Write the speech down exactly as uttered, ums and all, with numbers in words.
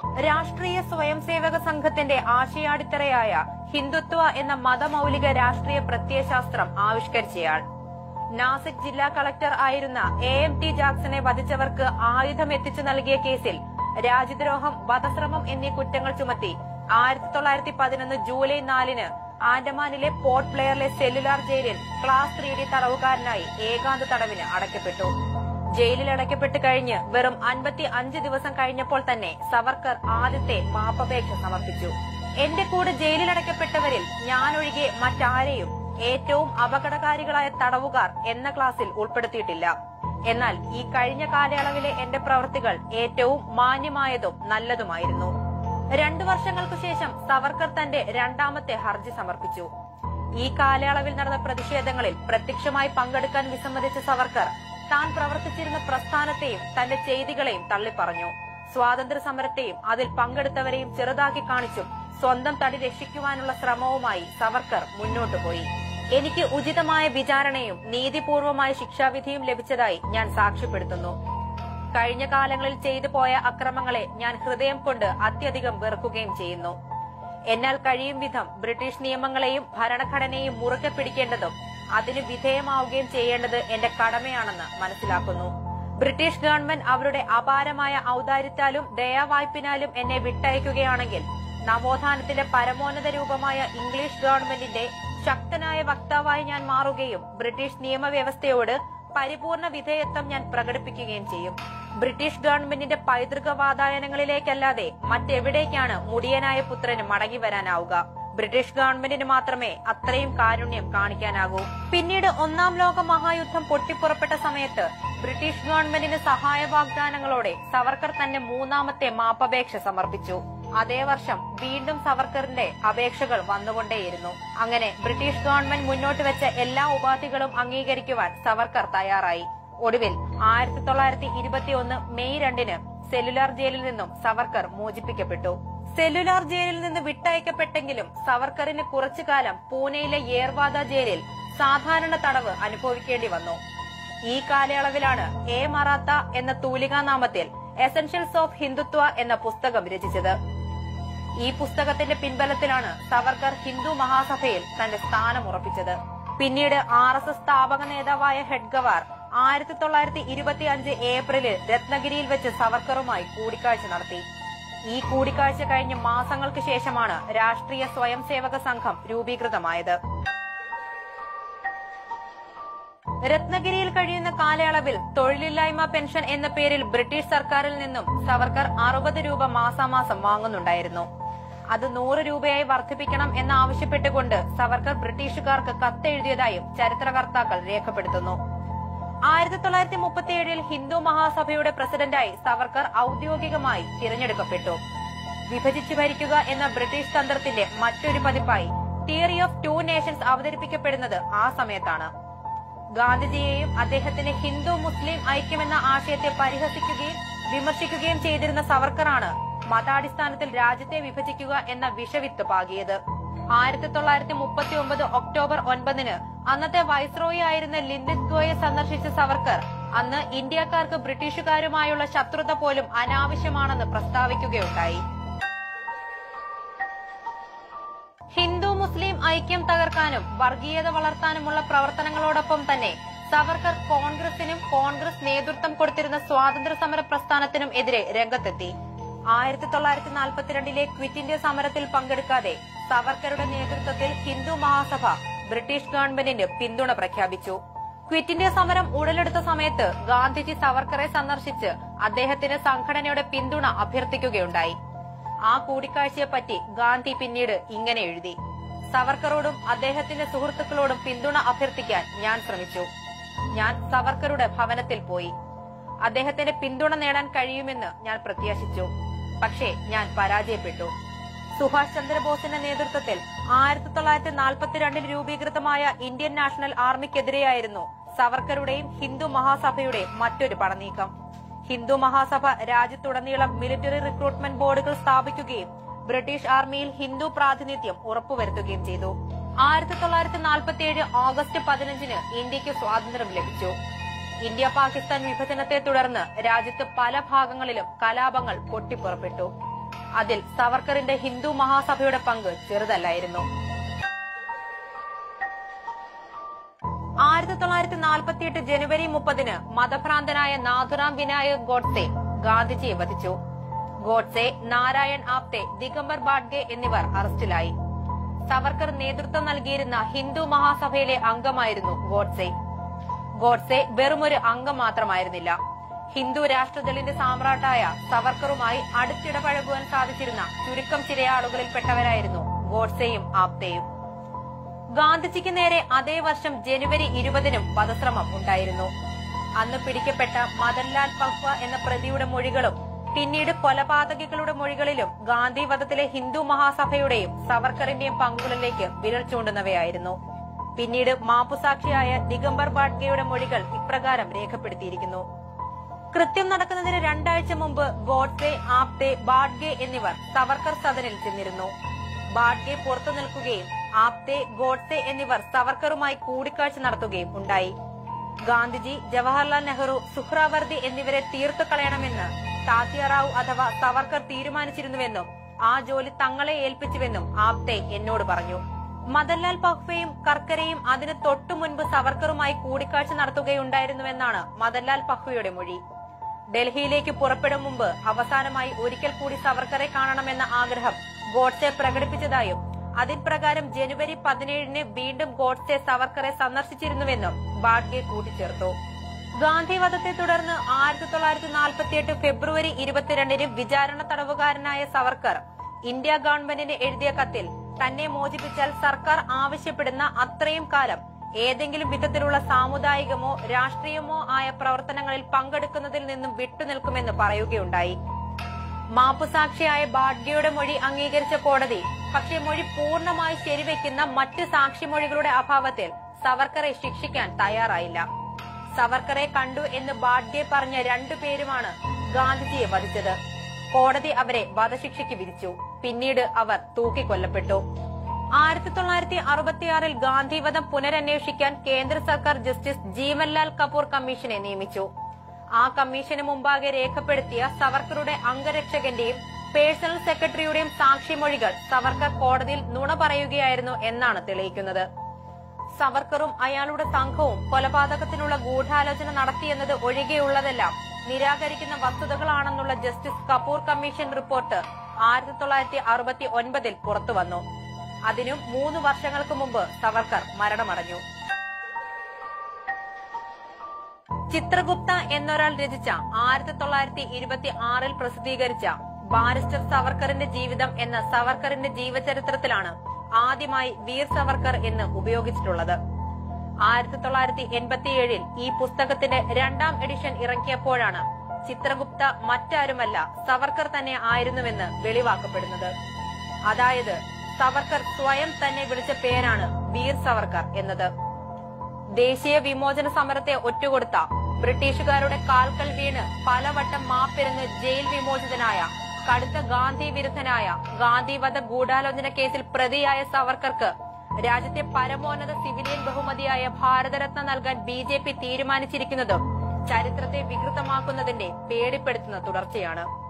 രാഷ്ട്രീയ സ്വയംസേവക സംഘത്തിന്റെ ആശയാടിത്തറയായ ഹിന്ദുത്വ എന്ന മതമൌലിക രാഷ്ട്രീയ പ്രത്യയശാസ്ത്രം ആവിഷ്കരിച്ചയാൾ. നാസിക് ജില്ലാ കളക്ടർ ആയിരുന്ന എ എം ടി ജാക്സനെ വധിച്ചവർക്ക് ആയുധം എത്തിച്ചു നൽകിയ കേസിൽ രാജ്യദ്രോഹം, വധശ്രമം എന്നീ കുറ്റങ്ങൾ ചുമത്തി ആയിരത്തി തൊള്ളായിരത്തി പതിനൊന്ന് ജൂലൈ നാലിന് ആൻഡമാനിലെ പോർട്ട് ബ്ലെയറിലെ സെല്ലുലാർ ജയിലിൽ ക്ലാസ് ത്രീ ഡി തടവുകാരനായി ഏകാന്ത തടവിന് അടയ്ക്കപ്പെട്ടു. ജയിലിൽ അടയ്ക്കപ്പെട്ട് കഴിഞ്ഞ് വെറും അൻപത്തി അഞ്ച് ദിവസം കഴിഞ്ഞപ്പോൾ തന്നെ സവർക്കർ ആദ്യത്തെ മാപ്പപേക്ഷ സമർപ്പിച്ചു. എന്റെ കൂടെ ജയിലിലടയ്ക്കപ്പെട്ടവരിൽ ഞാനൊഴികെ മറ്റാരെയും ഏറ്റവും അപകടകാരികളായ തടവുകാർ എന്ന ക്ലാസിൽ ഉൾപ്പെടുത്തിയിട്ടില്ല. എന്നാൽ ഈ കഴിഞ്ഞ കാലയളവിലെ എന്റെ പ്രവൃത്തികൾ ഏറ്റവും മാന്യമായതും നല്ലതുമായിരുന്നു. രണ്ടു വർഷങ്ങൾക്കു ശേഷം സവർക്കർ തന്റെ രണ്ടാമത്തെ ഹർജി സമർപ്പിച്ചു. ഈ കാലയളവിൽ നടന്ന പ്രതിഷേധങ്ങളിൽ പ്രത്യക്ഷമായി പങ്കെടുക്കാൻ വിസമ്മതിച്ച സവർക്കർ താൻ പ്രവർത്തിച്ചിരുന്ന പ്രസ്ഥാനത്തെയും തന്റെ ചെയ്തികളെയും തള്ളിപ്പറഞ്ഞു. സ്വാതന്ത്ര്യ സമരത്തെയും അതിൽ പങ്കെടുത്തവരെയും ചെറുതാക്കി കാണിച്ചും സ്വന്തം തടി രക്ഷിക്കുവാനുള്ള ശ്രമവുമായി സവർക്കർ മുന്നോട്ടുപോയി. എനിക്ക് ഉചിതമായ വിചാരണയും നീതിപൂർവമായ ശിക്ഷാവിധിയും ലഭിച്ചതായി ഞാൻ സാക്ഷ്യപ്പെടുത്തുന്നു. കഴിഞ്ഞ കാലങ്ങളിൽ ചെയ്തു പോയ അക്രമങ്ങളെ ഞാൻ ഹൃദയം കൊണ്ട് അത്യധികം വെറുക്കുകയും ചെയ്യുന്നു. എന്നാൽ കഴിയും വിധം ബ്രിട്ടീഷ് നിയമങ്ങളെയും ഭരണഘടനയെയും മുറുകെ പിടിക്കേണ്ടതും അതിന് വിധേയമാവുകയും ചെയ്യേണ്ടത് എന്റെ കടമയാണെന്ന് മനസ്സിലാക്കുന്നു. ബ്രിട്ടീഷ് ഗവൺമെന്റ് അവരുടെ അപാരമായ ഔദാര്യത്താലും ദയാവായ്പിനാലും എന്നെ വിട്ടയക്കുകയാണെങ്കിൽ നവോത്ഥാനത്തിന്റെ പരമോന്നത രൂപമായ ഇംഗ്ലീഷ് ഗവൺമെന്റിന്റെ ശക്തനായ വക്താവായി ഞാൻ മാറുകയും ബ്രിട്ടീഷ് നിയമവ്യവസ്ഥയോട് പരിപൂർണ വിധേയത്വം ഞാൻ പ്രകടിപ്പിക്കുകയും ചെയ്യും. ബ്രിട്ടീഷ് ഗവൺമെന്റിന്റെ പൈതൃക വാതായനങ്ങളിലേക്കല്ലാതെ മറ്റെവിടേക്കാണ് മുടിയനായ പുത്രന് മടങ്ങി വരാനാവുക? ബ്രിട്ടീഷ് ഗവൺമെന്റിന് മാത്രമേ അത്രയും കാരുണ്യം കാണിക്കാനാകൂ. പിന്നീട് ഒന്നാം ലോക മഹായുദ്ധം പൊട്ടിപ്പുറപ്പെട്ട സമയത്ത് ബ്രിട്ടീഷ് ഗവൺമെന്റിന് സഹായ വാഗ്ദാനങ്ങളോടെ സവർക്കർ തന്റെ മൂന്നാമത്തെ മാപ്പപേക്ഷ സമർപ്പിച്ചു. അതേ വർഷം വീണ്ടും സവർക്കറിന്റെ അപേക്ഷകൾ വന്നുകൊണ്ടേയിരുന്നു. അങ്ങനെ ബ്രിട്ടീഷ് ഗവൺമെന്റ് മുന്നോട്ട് വെച്ച എല്ലാ ഉപാധികളും അംഗീകരിക്കുവാൻ സവർക്കർ തയ്യാറായി. ഒടുവിൽ ആയിരത്തി തൊള്ളായിരത്തി ഇരുപത്തി ഒന്ന് മെയ് രണ്ടിന് സെല്ലുലാർ ജയിലിൽ നിന്നും സവർക്കർ മോചിപ്പിക്കപ്പെട്ടു. സെല്ലുലാർ ജയിലിൽ നിന്ന് വിട്ടയക്കപ്പെട്ടെങ്കിലും സവർക്കറിന് കുറച്ചുകാലം പൂനെയിലെ യേർവാദ ജയിലിൽ സാധാരണ തടവ് അനുഭവിക്കേണ്ടി വന്നു. ഈ കാലയളവിലാണ് എ മറാത്ത എന്ന തൂലികാ നാമത്തിൽ എസൻഷ്യൽസ് ഓഫ് ഹിന്ദുത്വ എന്ന പുസ്തകം രചിച്ചത്. ഈ പുസ്തകത്തിന്റെ പിൻബലത്തിലാണ് സവർക്കർ ഹിന്ദു മഹാസഭയിൽ തന്റെ സ്ഥാനം ഉറപ്പിച്ചത്. പിന്നീട് ആർ എസ് എസ് സ്ഥാപക നേതാവായ ഹെഡ്ഗവാർ ആയിരത്തി തൊള്ളായിരത്തി ഇരുപത്തി അഞ്ച് ഏപ്രിലിൽ രത്നഗിരിയിൽ വെച്ച് സവർക്കറുമായി കൂടിക്കാഴ്ച നടത്തി. ഈ കൂടിക്കാഴ്ച കഴിഞ്ഞ് മാസങ്ങൾക്ക് ശേഷമാണ് രാഷ്ട്രീയ സ്വയംസേവക സംഘം രൂപീകൃതമായത്. രത്നഗിരിയിൽ കഴിയുന്ന കാലയളവിൽ തൊഴിലില്ലായ്മ പെൻഷൻ എന്ന പേരിൽ ബ്രിട്ടീഷ് സർക്കാരിൽ നിന്നും സവർക്കർ അറുപത് രൂപ മാസാമാസം വാങ്ങുന്നുണ്ടായിരുന്നു. അത് നൂറ് രൂപയായി വർദ്ധിപ്പിക്കണം എന്നാവശ്യപ്പെട്ടുകൊണ്ട് സവർക്കർ ബ്രിട്ടീഷുകാർക്ക് കത്തെഴുതിയതായും ചരിത്രകർത്താക്കൾ രേഖപ്പെടുത്തുന്നു. ആയിരത്തി തൊള്ളായിരത്തി മുപ്പത്തി ഏഴിൽ ഹിന്ദു മഹാസഭയുടെ പ്രസിഡന്റായി സവർക്കർ ഔദ്യോഗികമായി തിരഞ്ഞെടുക്കപ്പെട്ടു. വിഭജിച്ചു ഭരിക്കുക എന്ന ബ്രിട്ടീഷ് തന്ത്രത്തിന്റെ മറ്റൊരു പതിപ്പായി തിയറി ഓഫ് ടു നേഷൻസ് അവതരിപ്പിക്കപ്പെടുന്നത് ആ സമയത്താണ്. ഗാന്ധിജിയെയും അദ്ദേഹത്തിന്റെ ഹിന്ദു മുസ്ലിം ഐക്യമെന്ന ആശയത്തെ പരിഹസിക്കുകയും വിമർശിക്കുകയും ചെയ്തിരുന്ന സവർക്കറാണ് മതാടിസ്ഥാനത്തിൽ രാജ്യത്തെ വിഭജിക്കുക എന്ന വിഷവിത്ത് പാകിയത്. ആയിരത്തി തൊള്ളായിരത്തി മുപ്പത്തി ഒമ്പത് ഒക്ടോബർ ഒൻപതിന് അന്നത്തെ വൈസ്രോയി ആയിരുന്ന ലിൻലിത്ഗോയെ സന്ദർശിച്ച സവർക്കർ അന്ന് ഇന്ത്യക്കാർക്ക് ബ്രിട്ടീഷുകാരുമായുള്ള ശത്രുത പോലും അനാവശ്യമാണെന്ന് പ്രസ്താവിക്കുകയുണ്ടായി. ഹിന്ദു മുസ്ലിം ഐക്യം തകർക്കാനും വർഗീയത വളർത്താനുമുള്ള പ്രവർത്തനങ്ങളോടൊപ്പം തന്നെ സവർക്കർ കോൺഗ്രസിനും കോൺഗ്രസ് നേതൃത്വം കൊടുത്തിരുന്ന സ്വാതന്ത്ര്യ സമര പ്രസ്ഥാനത്തിനും എതിരെ രംഗത്തെത്തി. ആയിരത്തി തൊള്ളായിരത്തി നാൽപ്പത്തിരണ്ടിലെ ക്വിറ്റ് ഇന്ത്യ സമരത്തിൽ പങ്കെടുക്കാതെ സവർക്കറുടെ നേതൃത്വത്തിൽ ഹിന്ദു മഹാസഭ ബ്രിട്ടീഷ് ഗവൺമെന്റിന് പിന്തുണ പ്രഖ്യാപിച്ചു. ക്വിറ്റ് ഇന്ത്യ സമരം ഉടലെടുത്ത സമയത്ത് ഗാന്ധിജി സവർക്കറെ സന്ദർശിച്ച് അദ്ദേഹത്തിന് സംഘടനയുടെ പിന്തുണ അഭ്യർത്ഥിക്കുകയുണ്ടായി. ആ കൂടിക്കാഴ്ചയെപ്പറ്റി ഗാന്ധി പിന്നീട് ഇങ്ങനെ എഴുതി: സവർക്കറോടും അദ്ദേഹത്തിന്റെ സുഹൃത്തുക്കളോടും പിന്തുണ അഭ്യർത്ഥിക്കാൻ ഞാൻ ശ്രമിച്ചു. ഞാൻ സവർക്കറുടെ ഭവനത്തിൽ പോയി. അദ്ദേഹത്തിന്റെ പിന്തുണ നേടാൻ കഴിയുമെന്ന് ഞാൻ പ്രത്യാശിച്ചു. പക്ഷേ ഞാൻ പരാജയപ്പെട്ടു. സുഭാഷ് ചന്ദ്രബോസിന്റെ നേതൃത്വത്തിൽ ആയിരത്തി തൊള്ളായിരത്തി നാൽപ്പത്തിരണ്ടിൽ രൂപീകൃതമായ ഇന്ത്യൻ നാഷണൽ ആർമിക്കെതിരെയായിരുന്നു സവർക്കറുടെയും ഹിന്ദു മഹാസഭയുടെയും മറ്റൊരു പടനീക്കം. ഹിന്ദു മഹാസഭ രാജ്യത്തുടനീളം മിലിറ്ററി റിക്രൂട്ട്മെന്റ് ബോർഡുകൾ സ്ഥാപിക്കുകയും ബ്രിട്ടീഷ് ആർമിയിൽ ഹിന്ദു പ്രാതിനിധ്യം ഉറപ്പുവരുത്തുകയും ചെയ്തു. ആയിരത്തി തൊള്ളായിരത്തി നാൽപ്പത്തി ഏഴ് ഓഗസ്റ്റ് പതിനഞ്ചിന് ഇന്ത്യക്ക് സ്വാതന്ത്ര്യം ലഭിച്ചു. ഇന്ത്യ പാകിസ്ഥാൻ വിഭജനത്തെ തുടർന്ന് രാജ്യത്ത് പല ഭാഗങ്ങളിലും കലാപങ്ങൾ പൊട്ടിപ്പുറപ്പെട്ടു. അതിൽ സവർക്കറിന്റെ ഹിന്ദു മഹാസഭയുടെ പങ്ക് ചെറുതല്ലായിരുന്നു. ആയിരത്തി തൊള്ളായിരത്തി നാൽപ്പത്തിയെട്ട് ജനുവരി മുപ്പതിന് മതഭ്രാന്തനായ നാഥുറാം വിനായക് ഗോഡ്സെ ഗാന്ധിജിയെ വധിച്ചു. ഗോഡ്സെ, നാരായൺ ആപ്തെ, ദിഗംബർ ബാഡ്ഗെ എന്നിവർ അറസ്റ്റിലായി. സവർക്കർ നേതൃത്വം നൽകിയിരുന്ന ഹിന്ദു മഹാസഭയിലെ അംഗമായിരുന്നു ഗോഡ്സെ. ഗോഡ്സെ വെറുമൊരു അംഗം മാത്രമായിരുന്നില്ല. ഹിന്ദു രാഷ്ട്രദളിന്റെ സാമ്രാട്ടായ സവർക്കറുമായി അടുത്തിടപഴകുവാൻ സാധിച്ചിരുന്ന ചുരുക്കം ചില ആളുകളിൽപ്പെട്ടവരായിരുന്നു ഗോഡ്സെയും ആപ്തെയും. ഗാന്ധിജിക്ക് നേരെ അതേ വർഷം ജനുവരി ഇരുപതിനും വധശ്രമം ഉണ്ടായിരുന്നു. അന്ന് പിടിക്കപ്പെട്ട മദൻലാൽ പഹ്വ എന്ന പ്രതിയുടെ മൊഴികളും പിന്നീട് കൊലപാതകികളുടെ മൊഴികളിലും ഗാന്ധി വധത്തിലെ ഹിന്ദു മഹാസഭയുടെയും സവർക്കറിന്റെയും പങ്കുകളിലേക്ക് വിരൽ ചൂണ്ടുന്നവയായിരുന്നു. പിന്നീട് മാപ്പുസാക്ഷിയായ ദിഗംബർ ബാഡ്ഗെയുടെ മൊഴികൾ ഇപ്രകാരം രേഖപ്പെടുത്തിയിരിക്കുന്നു. കൃത്യം നടക്കുന്നതിന് രണ്ടാഴ്ച മുമ്പ് ഗോഡ്സെ, ആപ്തെ, ബാഡ്ഗെ എന്നിവർ സവർക്കർ സദനിൽ ചെന്നിരുന്നു. ബാഡ്ഗെ പുറത്തു നിൽക്കുകയും ആപ്തെ, ഗോഡ്സെ എന്നിവർ സവർക്കറുമായി കൂടിക്കാഴ്ച നടത്തുകയും ഉണ്ടായി. ഗാന്ധിജി, ജവഹർലാൽ നെഹ്റു, സുഹ്രാവർദി എന്നിവരെ തീർത്തു കളയണമെന്ന് താത്യാറാവു അഥവാ സവർക്കർ തീരുമാനിച്ചിരുന്നുവെന്നും ആ ജോലി തങ്ങളെ ഏൽപ്പിച്ചുവെന്നും ആപ്തെ എന്നോട് പറഞ്ഞു. മദൻലാൽ പഹ്വയും കർക്കരെയും അതിന് തൊട്ടു മുൻപ് സവർക്കറുമായി കൂടിക്കാഴ്ച നടത്തുകയുണ്ടായിരുന്നുവെന്നാണ് മദൻലാൽ പഹ്വയുടെ മൊഴി. ഡൽഹിയിലേക്ക് പുറപ്പെടും മുമ്പ് അവസാനമായി ഒരിക്കൽ കൂടി സവർക്കറെ കാണണമെന്ന ആഗ്രഹം ഗോഡ്സെ പ്രകടിപ്പിച്ചതായും അതിൻപ്രകാരം ജനുവരി പതിനേഴിന് വീണ്ടും ഗോഡ്സെ സവർക്കറെ സന്ദർശിച്ചിരുന്നുവെന്നും ബാഡ്ഗെ കൂട്ടിച്ചേർത്തു. ഗാന്ധി വധത്തെ തുടർന്ന് ആയിരത്തി തൊള്ളായിരത്തി നാൽപ്പത്തിയെട്ട് ഫെബ്രുവരി ഇരുപത്തിരണ്ടിന് വിചാരണ തടവുകാരനായ സവർക്കർ ഇന്ത്യ ഗവൺമെന്റിന് എഴുതിയ കത്തിൽ തന്നെ മോചിപ്പിച്ചാൽ സർക്കാർ ആവശ്യപ്പെടുന്ന അത്രയും കാലം ഏതെങ്കിലും വിധത്തിലുള്ള സാമുദായികമോ രാഷ്ട്രീയമോ ആയ പ്രവർത്തനങ്ങളിൽ പങ്കെടുക്കുന്നതിൽ നിന്നും വിട്ടുനിൽക്കുമെന്ന് പറയുകയുണ്ടായി. മാപ്പുസാക്ഷിയായ ബാഡ്ഗെയുടെ മൊഴി അംഗീകരിച്ച കോടതി പക്ഷേ മൊഴി പൂർണ്ണമായി ശരിവെക്കുന്ന മറ്റ് സാക്ഷിമൊഴികളുടെ അഭാവത്തിൽ സവർക്കറെ ശിക്ഷിക്കാൻ തയ്യാറായില്ല. സവർക്കറെ കണ്ടു എന്ന് ബാഡ്ഗെ പറഞ്ഞ രണ്ടുപേരുമാണ് ഗാന്ധിജിയെ വധിച്ചത്. കോടതി അവരെ വധശിക്ഷയ്ക്ക് വിധിച്ചു. പിന്നീട് അവർ തൂക്കിക്കൊല്ലപ്പെട്ടു. ആയിരത്തി തൊള്ളായിരത്തി അറുപത്തിയാറിൽ ഗാന്ധിവധം പുനരന്വേഷിക്കാൻ കേന്ദ്ര സർക്കാർ ജസ്റ്റിസ് ജീവൻലാൽ കപൂർ കമ്മീഷനെ നിയമിച്ചു. ആ കമ്മീഷന് മുമ്പാകെ രേഖപ്പെടുത്തിയ സവർക്കറുടെ അംഗരക്ഷകന്റെയും പേഴ്സണൽ സെക്രട്ടറിയുടെയും സാക്ഷിമൊഴികൾ സവർക്കർ കോടതിയിൽ നുണ പറയുകയായിരുന്നു എന്നാണ് തെളിയിക്കുന്നത്. സവർക്കറും അയാളുടെ സംഘവും കൊലപാതകത്തിനുള്ള ഗൂഢാലോചന നടത്തിയെന്നത് ഒഴികെയുള്ളതെല്ലാം നിരാകരിക്കുന്ന വസ്തുതകളാണെന്നുള്ള ജസ്റ്റിസ് കപൂർ കമ്മീഷൻ റിപ്പോർട്ട് ആയിരത്തി തൊള്ളായിരത്തി അറുപത്തി ഒൻപതിൽ പുറത്തുവന്നു. അതിനും മൂന്ന് വർഷങ്ങൾക്ക് മുമ്പ് സവർക്കർ മരണമടഞ്ഞു. ചിത്രഗുപ്ത എന്നൊരാൾ രചിച്ച ആയിരത്തി തൊള്ളായിരത്തി ഇരുപത്തി ആറിൽ പ്രസിദ്ധീകരിച്ച ബാരിസ്റ്റർ സവർക്കറിന്റെ ജീവിതം എന്ന സവർക്കറിന്റെ ജീവചരിത്രത്തിലാണ് ആദ്യമായി വീർ സവർക്കർ എന്ന് ഉപയോഗിച്ചിട്ടുള്ളത്. ആയിരത്തി തൊള്ളായിരത്തി എൺപത്തിയേഴിൽ ഈ പുസ്തകത്തിന്റെ രണ്ടാം എഡിഷൻ ഇറക്കിയപ്പോഴാണ് ചിത്രഗുപ്ത മറ്റാരുമല്ല സവർക്കർ തന്നെ ആയിരുന്നുവെന്ന് വെളിവാക്കപ്പെടുന്നത്. അതായത് സവർക്കർ സ്വയം തന്നെ വിളിച്ച പേരാണ് വീർ സവർക്കർ എന്നത്. ദേശീയ വിമോചന സമരത്തെ ഒറ്റുകൊടുത്ത ബ്രിട്ടീഷുകാരുടെ കാൽക്കൽ വീണ് പലവട്ടം മാപ്പിരന്ന് ജയിൽ വിമോചിതനായ കടുത്ത ഗാന്ധി വിരുദ്ധനായ ഗാന്ധിവധ ഗൂഢാലോചന കേസിൽ പ്രതിയായ സവർക്കർക്ക് രാജ്യത്തെ പരമോന്നത സിവിലിയൻ ബഹുമതിയായ ഭാരതരത്ന നൽകാൻ ബി ജെ പി തീരുമാനിച്ചിരിക്കുന്നതും ചരിത്രത്തെ വികൃതമാക്കുന്നതിന്റെ പേടിപ്പെടുത്തുന്ന തുടർച്ചയാണ്.